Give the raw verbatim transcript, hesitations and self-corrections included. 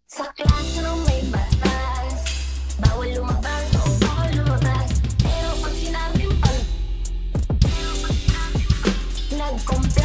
Sa classroom may batas, bawal lumabas o bawal lumabas. Pero pag sinabing pag nagkumpara